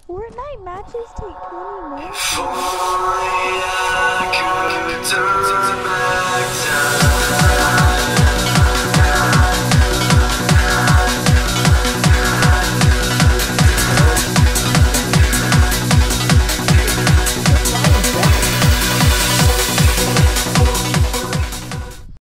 Fortnite matches take 20 minutes? If only I could